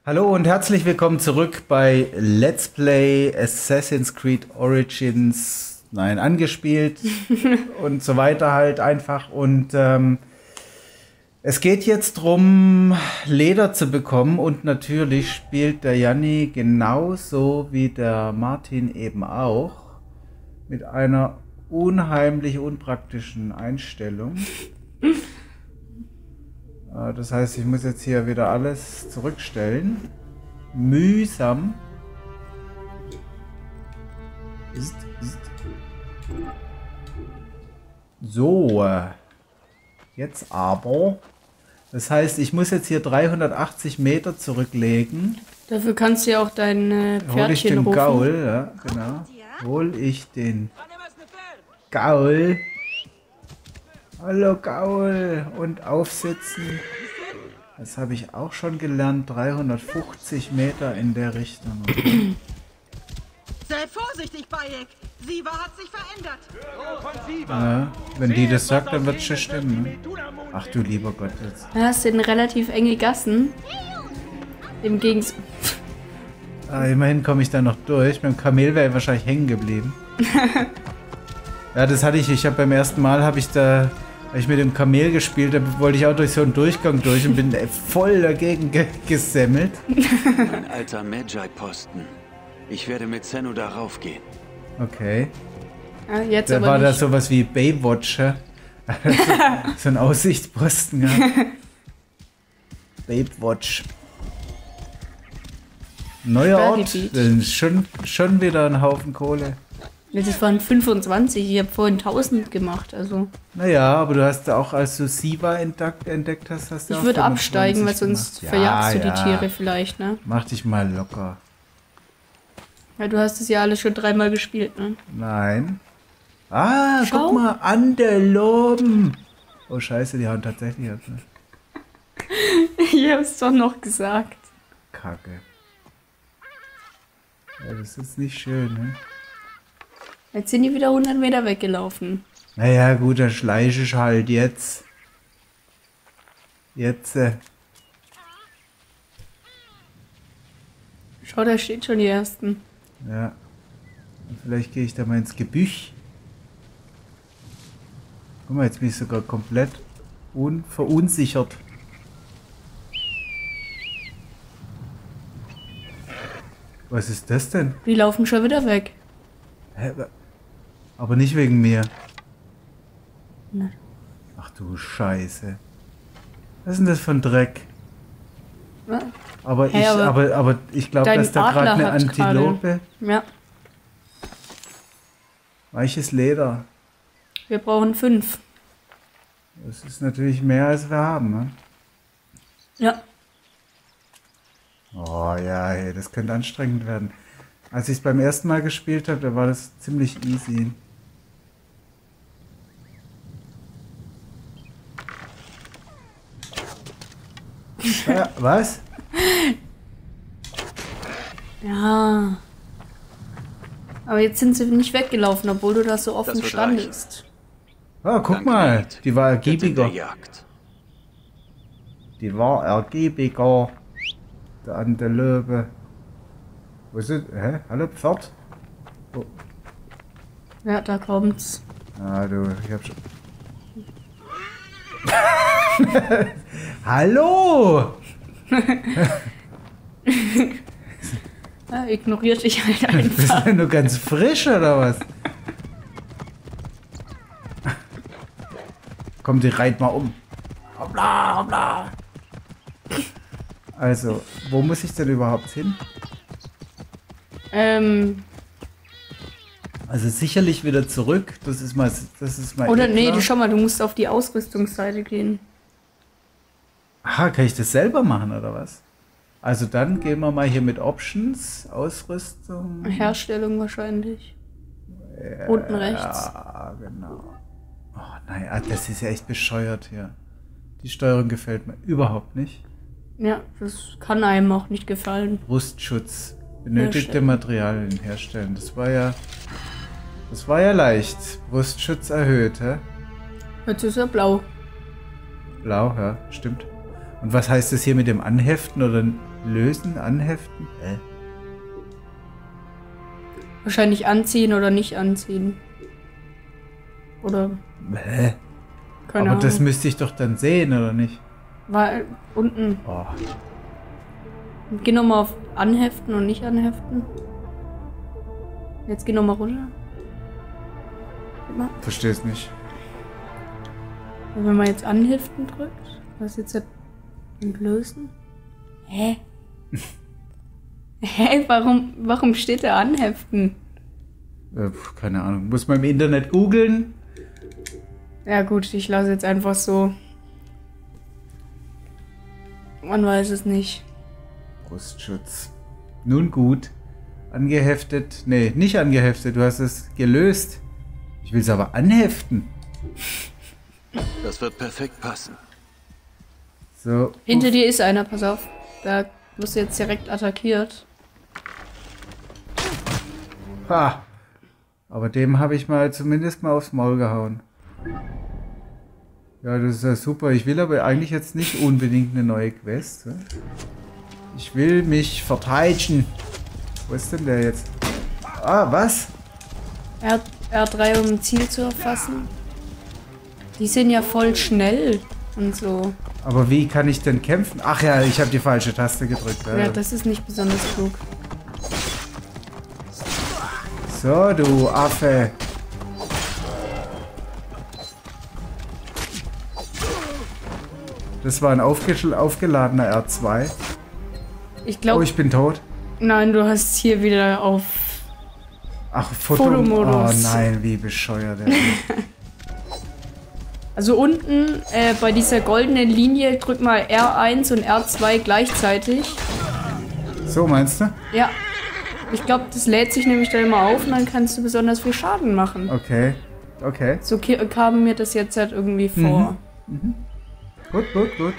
Hallo und herzlich willkommen zurück bei Let's Play Assassin's Creed Origins. Nein, angespielt und so weiter halt einfach. Und es geht jetzt darum, Leder zu bekommen. Und natürlich spielt der Janni genauso wie der Martin eben auch mit einer unheimlich unpraktischen Einstellung. Das heißt, ich muss jetzt hier wieder alles zurückstellen. Mühsam. So. Jetzt aber. Das heißt, ich muss jetzt hier 380 Meter zurücklegen. Dafür kannst du ja auch dein Hol ich Pferdchen den rufen. Gaul, ja, genau. Hol ich den Gaul. Hallo Gaul und aufsitzen. Das habe ich auch schon gelernt. 350 Meter in der Richtung. Okay. Sei vorsichtig, Bayek. Siva hat sich verändert. Ja, wenn die das sagt, dann wird es schon stimmen. Ne? Ach du lieber Gott jetzt. Ja, es sind relativ enge Gassen. Im Gegensatz. Immerhin komme ich da noch durch. Beim Kamel wäre ich wahrscheinlich hängen geblieben. Ja, das hatte ich. Ich habe beim ersten Mal habe ich mit dem Kamel gespielt, da wollte ich auch durch so einen Durchgang durch und bin voll dagegen gesemmelt. Ein alter Magi-Posten. Ich werde mit Zeno darauf gehen. Okay. Ja, jetzt Da aber war nicht. da sowas wie Baywatch, ja? So ein Aussichtsposten, ja. Baywatch. Neuer Ort. Sperrgebiet. Das ist schon wieder ein Haufen Kohle. Das waren 25. Ich habe vorhin 1000 gemacht. Also Naja, aber du hast auch, als du Siva entdeckt hast, hast du ich auch würde 25 absteigen, weil sonst gemacht. verjagst du die ja. Tiere vielleicht, ne? Mach dich mal locker. Ja, du hast es ja alles schon 3-mal gespielt, ne? Nein. Ah, Schau. guck mal, Antelopen. Oh scheiße, die hauen tatsächlich ab. Ne? Ich hab's doch noch gesagt. Kacke. Ja, das ist nicht schön, ne? Jetzt sind die wieder 100 Meter weggelaufen. Naja, gut, dann schleiche ich halt jetzt. Jetzt. Schau, da steht schon die ersten. Ja. Und vielleicht gehe ich da mal ins Gebüsch. Guck mal, jetzt bin ich sogar komplett verunsichert. Was ist das denn? Die laufen schon wieder weg. Hä? Aber nicht wegen mir. Na. Ach du Scheiße. Was ist denn das für ein Dreck? Ja. Aber Hey, aber ich glaube, dein dass da gerade Adler eine hat Antilope. Ja, Weiches Leder. wir brauchen 5. Das ist natürlich mehr, als wir haben, ne? Ja. Oh ja, hey, das könnte anstrengend werden. Als ich es beim ersten Mal gespielt habe, da war das ziemlich easy. Ja, was? Ja. Aber jetzt sind sie nicht weggelaufen, obwohl du da so offen Das wird standest. Oh, guck Danke, mal, Nate. die war Jetzt in der ergiebiger. Jagd. Die war ergiebiger. Der Antelope. Wo ist es? Hä? Hallo, Pferd? Oh. Ja, da kommt's. Ah, du, ich hab schon. Hallo! Ja, ignoriert dich halt Bist einfach. du nur ganz frisch oder was? Komm, die reit mal um. Hoppla, hoppla. Also, wo muss ich denn überhaupt hin? Also sicherlich wieder zurück. Das ist mal Oder eh nee, klar. schau mal, du musst auf die Ausrüstungsseite gehen. Aha, kann ich das selber machen oder was? Also dann gehen wir mal hier mit Options, Ausrüstung. Herstellung wahrscheinlich. Unten rechts. Ja, genau. Oh nein, das ist ja echt bescheuert hier. Die Steuerung gefällt mir überhaupt nicht. Ja, das kann einem auch nicht gefallen. Brustschutz. Benötigte Herstellen. Materialien herstellen. Das war ja leicht. Brustschutz erhöht, hä? Jetzt ist er blau. Blau, ja, stimmt. Und was heißt das hier mit dem Anheften oder Lösen, anheften? Wahrscheinlich anziehen oder nicht anziehen. Oder Hä? keine Aber das Ahnung. müsste ich doch dann sehen, oder nicht? War unten. Oh. Geh nochmal auf anheften und nicht anheften. Jetzt geh nochmal runter. Guck mal. Versteh's nicht. Und wenn man jetzt anheften drückt, was jetzt und lösen? Hä? Hä? Warum steht da anheften? Keine Ahnung. Muss man im Internet googeln? Ja gut, ich lasse jetzt einfach so. Man weiß es nicht. Brustschutz. Nun gut. Angeheftet. Nee, nicht angeheftet. Du hast es gelöst. Ich will es aber anheften. Das wird perfekt passen. So. Hinter dir ist einer, pass auf. Da wirst du jetzt direkt attackiert. Ha. Aber dem habe ich mal zumindest mal aufs Maul gehauen. Ja, das ist ja super. Ich will aber eigentlich jetzt nicht unbedingt eine neue Quest. Ich will mich verteidigen. Wo ist denn der jetzt? Ah, was? R3, um ein Ziel zu erfassen. Die sind ja voll schnell und so. Aber wie kann ich denn kämpfen? Ach ja, ich habe die falsche Taste gedrückt. Ja, das ist nicht besonders klug. So, du Affe. Das war ein aufgeladener R2. Ich Oh, glaube, ich bin tot. nein, du hast hier wieder auf Ach, Fotomodus. Oh nein, wie bescheuert. Also unten bei dieser goldenen Linie drück mal R1 und R2 gleichzeitig. So, meinst du? Ja. Ich glaube, das lädt sich nämlich dann immer auf und dann kannst du besonders viel Schaden machen. Okay. Okay. So kam mir das jetzt halt irgendwie vor. Gut, gut, gut.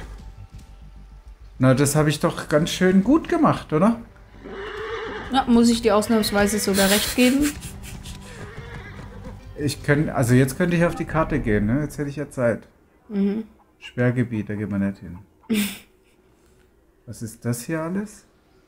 Na, das habe ich doch ganz schön gut gemacht, oder? Ja, muss ich dir ausnahmsweise sogar recht geben. Also jetzt könnte ich auf die Karte gehen, ne? Jetzt hätte ich ja Zeit. Sperrgebiet, da gehen wir nicht hin. Was ist das hier alles?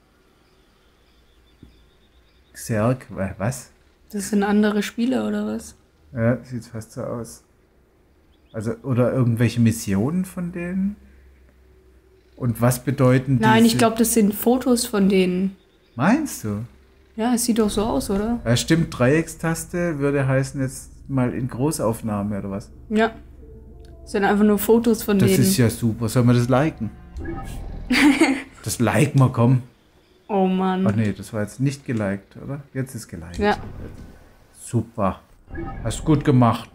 Xerg, was? Das sind andere Spiele, oder was? Ja, sieht fast so aus. Also, oder irgendwelche Missionen von denen? Und was bedeuten Nein, diese? ich glaube, das sind Fotos von denen. Meinst du? Ja, es sieht doch so aus, oder? Ja, stimmt, Dreieckstaste würde heißen jetzt mal in Großaufnahme oder was? Ja. Das sind einfach nur Fotos von Das denen. ist ja super. Sollen wir das liken? Das liken wir, komm. Oh Mann. Ach nee, das war jetzt nicht geliked, oder? Jetzt ist geliked. Ja. Super. Hast gut gemacht.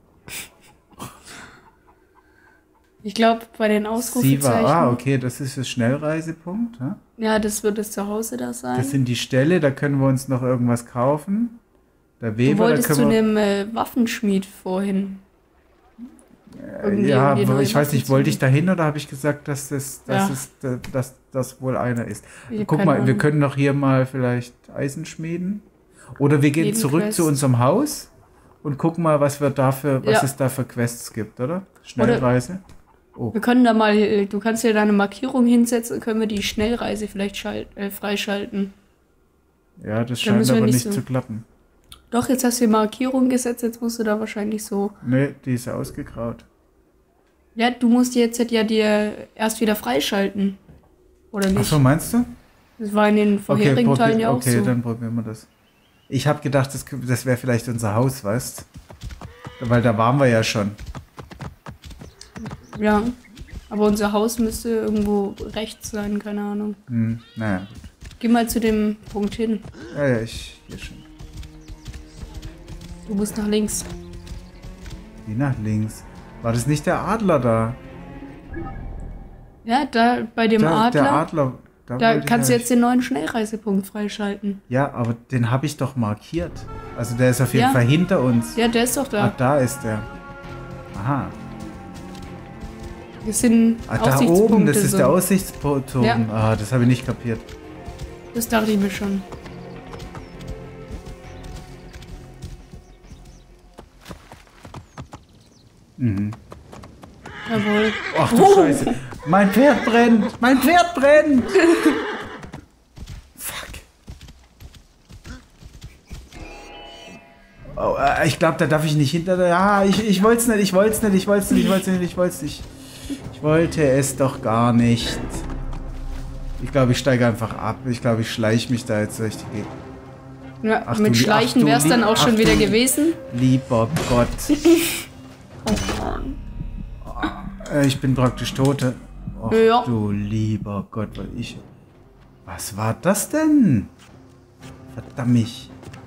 Ich glaube, bei den Ausrufezeichen. Okay, das ist der Schnellreisepunkt. Ja? Ja, das wird das Zuhause da sein. Das sind die Ställe, da können wir uns noch irgendwas kaufen. Der Weber, Du wolltest da zu können wir... einem Waffenschmied vorhin. Irgendwie Ja, um die neue ich weiß Waffe nicht, zu- wollte ich dahin oder habe ich gesagt, dass Ja. das wohl einer ist? Ich hab Guck keine mal, wir Ahnung. können doch hier mal vielleicht Eisen schmieden. Oder wir gehen zurück Nebenquest. zu unserem Haus und gucken mal, was Ja. es da für Quests gibt, oder? Schnellreise. Wir können da mal, du kannst dir da eine Markierung hinsetzen, können wir die Schnellreise vielleicht freischalten. Ja, das Da scheint müssen wir aber nicht nicht so- zu klappen. Doch, jetzt hast du die Markierung gesetzt, jetzt musst du da wahrscheinlich so. Nee, die ist ausgegraut. Ja, du musst jetzt ja dir erst wieder freischalten. Oder nicht? Achso, meinst du? Das war in den vorherigen Teilen ja auch okay, so. dann probieren wir das. Ich habe gedacht, das wäre vielleicht unser Haus, weißt du? Weil da waren wir ja schon. Ja. Aber unser Haus müsste irgendwo rechts sein, keine Ahnung. Naja, gut. Geh mal zu dem Punkt hin. Ja, hier schon. Du musst nach links. Wie nach links. War das nicht der Adler da? Ja, da bei dem Der Adler, Adler. da wollte ich kannst du ja- jetzt den neuen Schnellreisepunkt freischalten. Ja, aber den habe ich doch markiert. Also der ist auf jeden Ja. Fall hinter uns. Ja, der ist doch Ah, da. da ist der. Aha. Das sind Ah, da Aussichtspunkte. oben, das ist so. der Aussichtsturm. Ja. Ah, das habe ich nicht kapiert. Das dachte ich mir schon. Jawohl. Ach du Scheiße. Mein Pferd brennt. Mein Pferd brennt. Fuck. Oh, ich glaube, da darf ich nicht hinter der... Ja, ich wollte es nicht. Ich wollte es doch gar nicht. Ich glaube, ich steige einfach ab. Ich glaube, ich schleiche mich da jetzt durch die Gegend. Ja, mit Schleichen wäre es dann auch schon wieder gewesen. Lieber Gott. Oh Mann. Ich bin praktisch Tote. Och, Ja. du lieber Gott, was war das denn? Verdammt mich.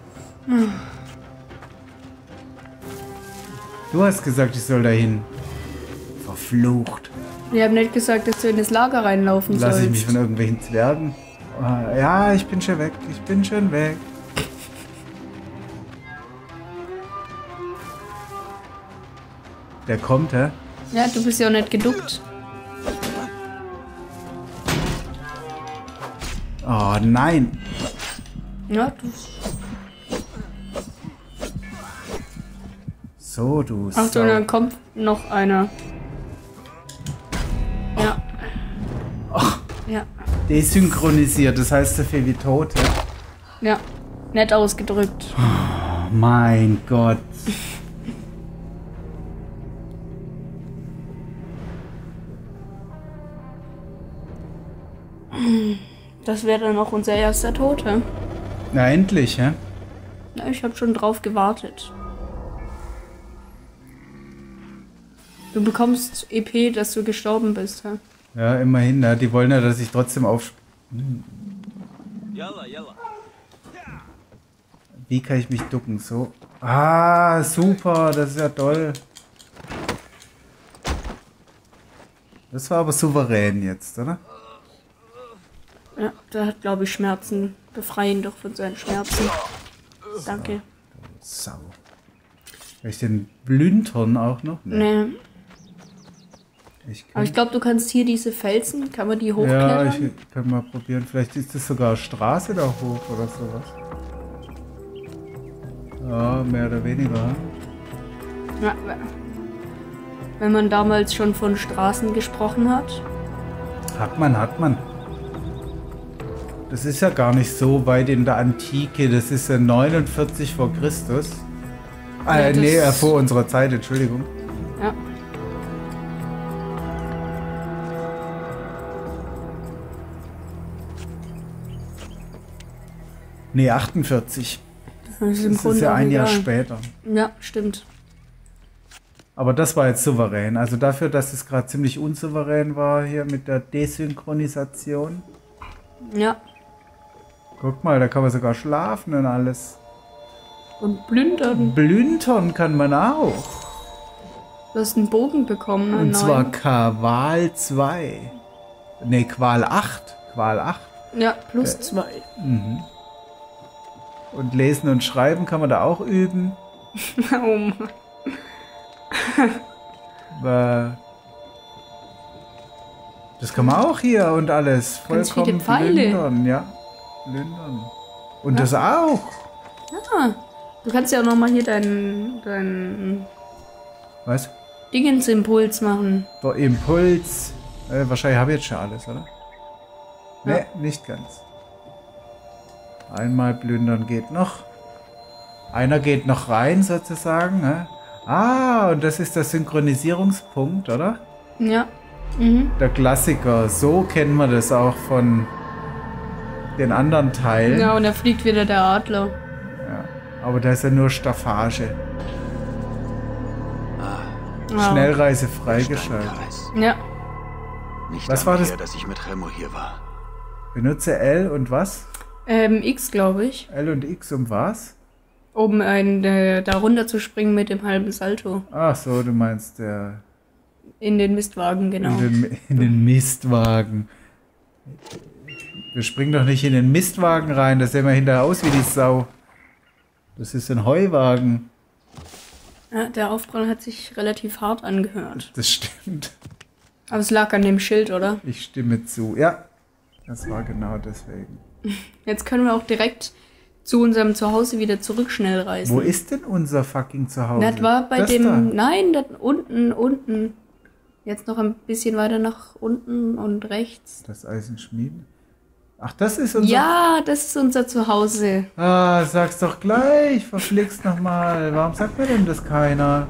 Du hast gesagt, ich soll dahin. Verflucht. Wir haben nicht gesagt, dass du in das Lager reinlaufen Lass sollst. ich mich von irgendwelchen Zwergen? Ja, ich bin schon weg. Ich bin schon weg. Der kommt, hä? Ja, du bist ja auch nicht geduckt. Oh nein. Ja, du. So, du Achtung, Sau. dann kommt noch einer. Ja. Ja. Desynchronisiert, das heißt so viel wie Tote. Ja. Nett ausgedrückt. Oh mein Gott. Das wäre dann auch unser erster Tote. Na endlich, hä? Ja, ich habe schon drauf gewartet. Du bekommst EP, dass du gestorben bist, hä? Ja, immerhin, ne? Die wollen ja, dass ich trotzdem auf... Wie kann ich mich ducken? So. Ah, super, das ist ja toll. Das war aber souverän jetzt, oder? Ja, der hat, glaube ich, Schmerzen. Befreie ihn doch von seinen Schmerzen. Danke. Sau. Habe ich den Blüntern auch noch? Nee. Ich Aber ich glaube, du kannst hier diese Felsen, kann man die ja, hochklettern? ich kann mal probieren. Vielleicht ist das sogar Straße da hoch oder sowas. Ja, mehr oder weniger. Ja, wenn man damals schon von Straßen gesprochen hat. Hat man. Das ist ja gar nicht so weit in der Antike. Das ist ja 49 vor Christus. Ja, Nee, vor unserer Zeit, Entschuldigung. Ja. Nee, 48. Das ist, im Das ist Grunde ja auch ein Jahr egal. später. Ja, stimmt. Aber das war jetzt souverän. Also dafür, dass es gerade ziemlich unsouverän war hier mit der Desynchronisation. Ja. Guck mal, da kann man sogar schlafen und alles. Und plündern. Blüntern kann man auch. Du hast einen Bogen bekommen. Und einen zwar neuen. Qual 2. Ne, Qual 8. Qual 8. Ja, plus 2. Und lesen und schreiben kann man da auch üben. Oh Mann. Das kann man auch hier und alles. Ganz viele Vollkommen Pfeile. plündern, ja. Plündern. Und das auch. Ah, du kannst ja auch nochmal hier deinen Was? Dingensimpuls machen. Der Impuls. Wahrscheinlich habe ich jetzt schon alles, oder? Ja. Ne, nicht ganz. Einmal plündern geht noch. Einer geht noch rein, sozusagen. Ne? Ah, und das ist der Synchronisierungspunkt, oder? Ja. Mhm. Der Klassiker. So kennen wir das auch von den anderen Teilen. Ja, und da fliegt wieder der Adler. Aber da ist ja nur Staffage. Ja. Schnellreise freigeschaltet. Steinkreis. Ja. Nicht Was lange war das? her, dass ich mit Remo hier war. Benutze L und was? X, glaube ich. L und X um was? Um da runter zu springen mit dem halben Salto. Ach so, du meinst der... In den Mistwagen, genau. In den Mistwagen. Wir springen doch nicht in den Mistwagen rein, da sehen wir hinterher aus wie die Sau. Das ist ein Heuwagen. Ja, der Aufprall hat sich relativ hart angehört. Das stimmt. Aber es lag an dem Schild, oder? Ich stimme zu. Ja, das war genau deswegen. Jetzt können wir auch direkt zu unserem Zuhause wieder zurück schnell reisen. Wo ist denn unser fucking Zuhause? Das war bei das dem... Da. Nein, das unten. Jetzt noch ein bisschen weiter nach unten und rechts. Das Eisenschmied. Ach, das ist unser... Ja, das ist unser Zuhause. Ah, sag's doch gleich. Verflixt nochmal. Warum sagt mir denn das keiner?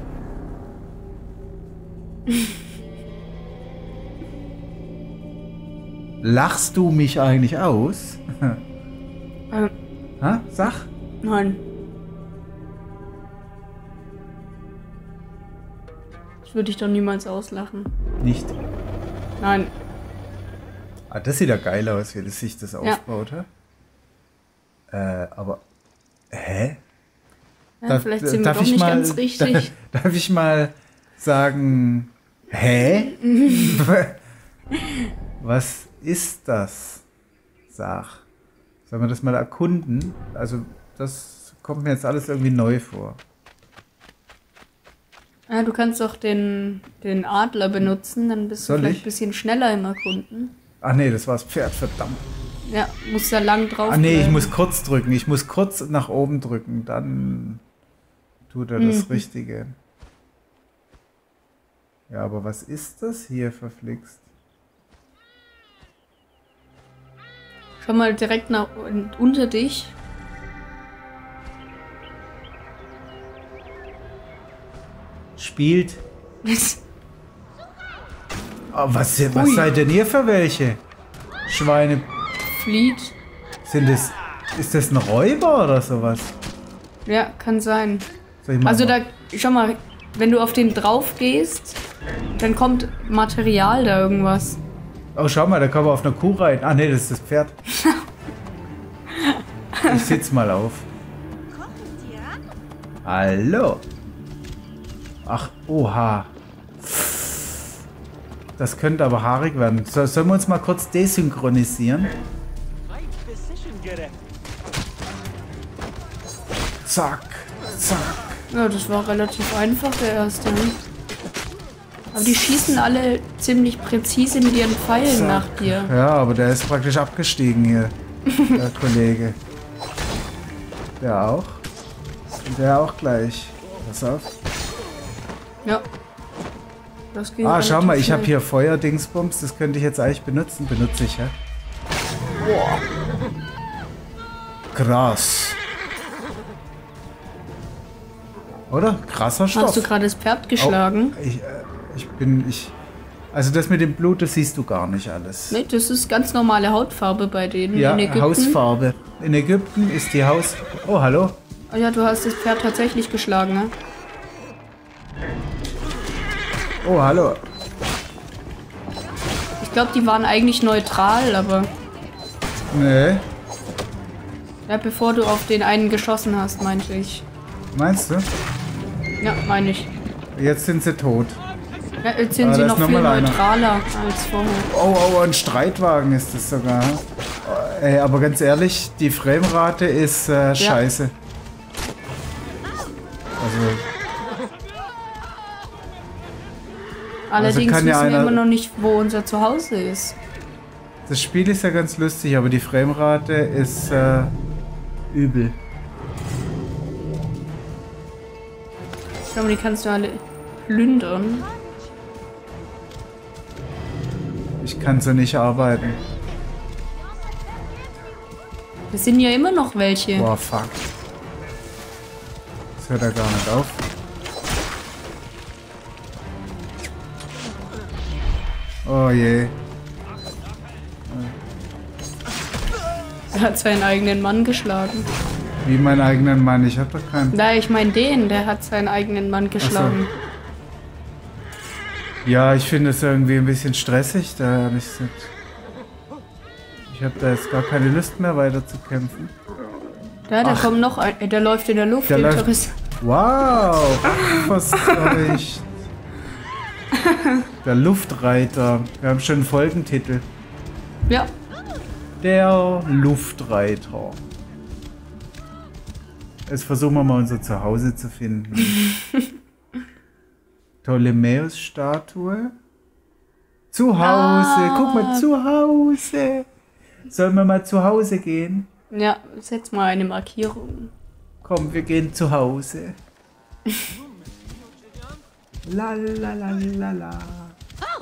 Lachst du mich eigentlich aus? Ha? Sag. Nein. Ich würde dich doch niemals auslachen. Nicht. Nein. Ah, das sieht ja geil aus, wie das sich das aufbaut, hä? Aber. Hä? Ja, vielleicht sind wir doch nicht ganz richtig. Darf ich mal sagen. Hä? Was ist das? Sag. Sollen wir das mal erkunden? Also, das kommt mir jetzt alles irgendwie neu vor. Ja, du kannst doch den Adler benutzen, dann bist du vielleicht ein bisschen schneller im Erkunden. Ach nee, das war das Pferd, verdammt. Ja, musst da lang drauf Ah nee, ich bleiben. muss kurz drücken. Ich muss kurz nach oben drücken, dann tut er das Richtige. Ja, aber was ist das hier verflixt? Schau mal direkt unter dich. Spielt. Oh, was seid denn ihr für welche? Schweine. Flieht. Ist das ein Räuber oder sowas? Ja, kann sein. Soll ich mal Also machen? da, schau mal, wenn du auf den drauf gehst, dann kommt Material da irgendwas. Oh, schau mal, da kann man auf einer Kuh reiten. Ah nee, das ist das Pferd. Ich sitz mal auf. Hallo. Ach, oha. Das könnte aber haarig werden. Sollen wir uns mal kurz desynchronisieren? Zack, zack. Ja, das war relativ einfach, der erste. Aber die schießen alle ziemlich präzise mit ihren Pfeilen Zack. nach dir. Ja, aber der ist praktisch abgestiegen hier, der Kollege. Der auch. Und der auch gleich. Pass auf. Ja. Das geht Ah, schau mal, ich habe schnell. hier Feuerdingsbums. Das könnte ich jetzt eigentlich benutzen. Benutze ich, ja? Wow. Krass. Oder? Krasser Stoff. Hast du gerade das Pferd geschlagen? Also das mit dem Blut, das siehst du gar nicht alles. Nee, das ist ganz normale Hautfarbe bei denen Ja, in Ägypten. Hausfarbe. In Ägypten ist die Haus... Oh, hallo. Oh ja, du hast das Pferd tatsächlich geschlagen, ne? Oh, hallo. Ich glaube, die waren eigentlich neutral, aber Nee. ja, bevor du auf den einen geschossen hast, meinte ich. Meinst du? Ja, meine ich. Jetzt sind sie tot. Ja, jetzt sind Ah, sie da noch ist noch viel mal einer. neutraler als vorher. Oh, ein Streitwagen ist das sogar. Oh, ey, aber ganz ehrlich, die Framerate ist scheiße. Also, Allerdings kann ja wissen wir einer- immer noch nicht, wo unser Zuhause ist. das Spiel ist ja ganz lustig, aber die Framerate ist übel. Schau mal, die kannst du alle plündern. Ich kann so nicht arbeiten. Es sind ja immer noch welche. Boah, fuck. Das hört ja gar nicht auf. Oh je. Er hat seinen eigenen Mann geschlagen. Wie meinen eigenen Mann. Ich hab doch keinen. Na, ich meine den, der hat seinen eigenen Mann geschlagen. Ja, ich finde es irgendwie ein bisschen stressig. Ich habe da jetzt gar keine Lust mehr weiter zu kämpfen. Ja, da Ach. kommt noch ein, der läuft in der Luft. Der läuft- Interess- Wow! Was ich. Der Luftreiter. Wir haben schon einen Folgentitel. Ja, Der Luftreiter. Jetzt versuchen wir mal unser Zuhause zu finden. Ptolemäus-Statue. Zu Hause. Guck mal, zu Hause. Sollen wir mal zu Hause gehen? ja, setz mal eine Markierung. Komm, wir gehen zu Hause. La la la la la.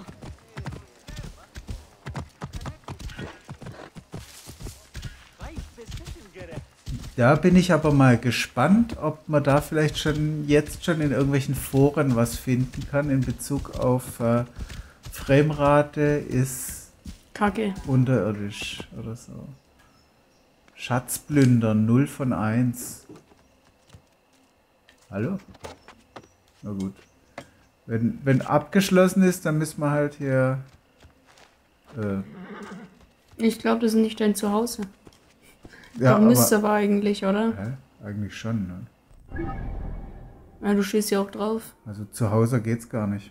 Da bin ich aber mal gespannt, ob man da vielleicht jetzt schon in irgendwelchen Foren was finden kann in Bezug auf Framerate ist Kacke. unterirdisch oder so. Schatzplündern 0 von 1. Hallo? Na gut. Wenn abgeschlossen ist, dann müssen wir halt hier... Ich glaube, das ist nicht dein Zuhause. ja, Müsste aber eigentlich, oder? Eigentlich schon, ne? Ja, du stehst ja auch drauf. Also zu Hause geht's gar nicht.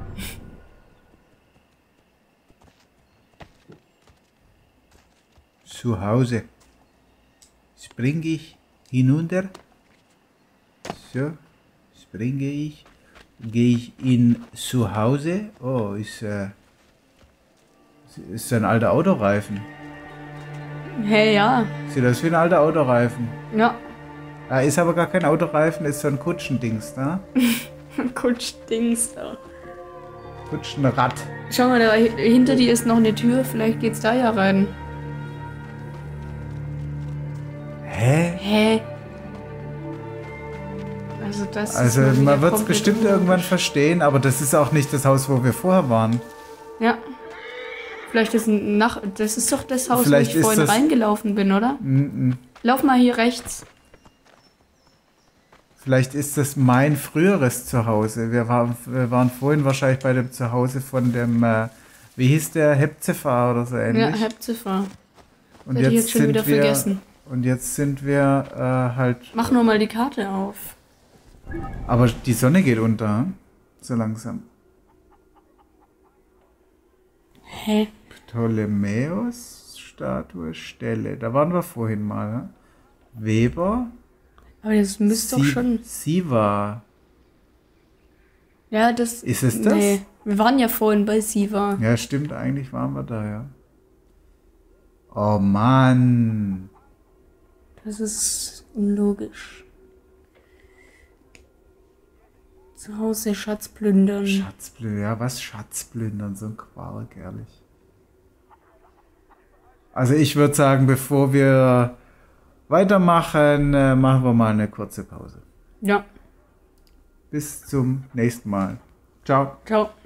Zu Hause. Springe ich hinunter. So. Springe ich. Gehe ich in zu Hause. Oh, ist ein alter Autoreifen. Hey, ja. Sieht aus wie ein alter Autoreifen. Ja. Ist aber gar kein Autoreifen, ist so ein Kutschendings, ne? Kutschdings da. Kutschenrad. Schau mal, da hinter dir ist noch eine Tür. Vielleicht geht's da ja rein. Hä? Hä? Also das Also ist man wird es bestimmt irgendwann verstehen, aber das ist auch nicht das Haus, wo wir vorher waren. Ja. Vielleicht ist das ist doch das Haus, Vielleicht wo ich vorhin reingelaufen bin, oder? Lauf mal hier rechts. Vielleicht ist das mein früheres Zuhause. Wir waren vorhin wahrscheinlich bei dem Zuhause von dem, wie hieß der, Hepzefahr oder so ähnlich. Ja, Hepzefahr. Und Hätte ich jetzt schon wieder vergessen. Und jetzt sind wir halt... Mach nur mal die Karte auf. Aber die Sonne geht unter, so langsam. Hä? Ptolemäus-Statue, Stelle. Da waren wir vorhin mal. Ne? Weber. Aber das müsste doch schon... Siva. Ja, das... Ist es das? Nee, wir waren ja vorhin bei Siva. Ja, stimmt, eigentlich waren wir da, ja. Oh Mann. Das ist unlogisch. Zu Hause Schatzplündern. Schatzplündern, ja, was Schatzplündern? So ein Quark, ehrlich. Also ich würde sagen, bevor wir weitermachen, machen wir mal eine kurze Pause. Ja. Bis zum nächsten Mal. Ciao. Ciao.